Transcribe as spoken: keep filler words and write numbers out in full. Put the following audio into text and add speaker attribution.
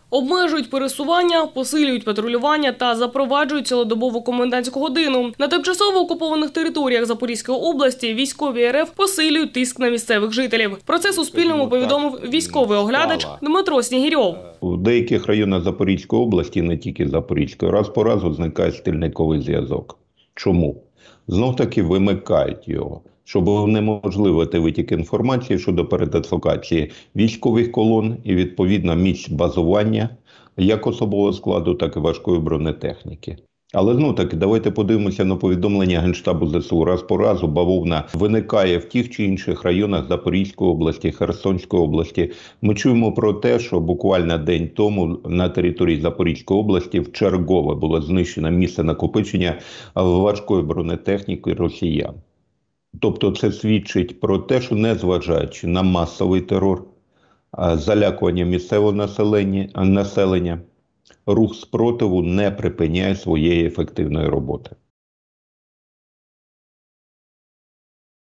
Speaker 1: Обмежують пересування, посилюють патрулювання та запроваджують цілодобову комендантську годину. На тимчасово окупованих територіях Запорізької області військові РФ посилюють тиск на місцевих жителів. Про це Суспільному повідомив військовий оглядач Дмитро Снігирьов.
Speaker 2: У деяких районах Запорізької області, не тільки Запорізької, раз по разу зникає стільниковий зв'язок. Чому? Знов-таки вимикають його, щоб унеможливити витік інформації щодо передислокації військових колон і, відповідно, місць базування як особового складу, так і важкої бронетехніки. Але, ну так, давайте подивимося на повідомлення Генштабу ЗСУ. Раз по разу бавовна виникає в тих чи інших районах Запорізької області, Херсонської області. Ми чуємо про те, що буквально день тому на території Запорізької області вчергове було знищено місце накопичення важкої бронетехніки росіян. Тобто це свідчить про те, що незважаючи на масовий терор, залякування місцевого населення, населення, рух спротиву не припиняє своєї ефективної роботи.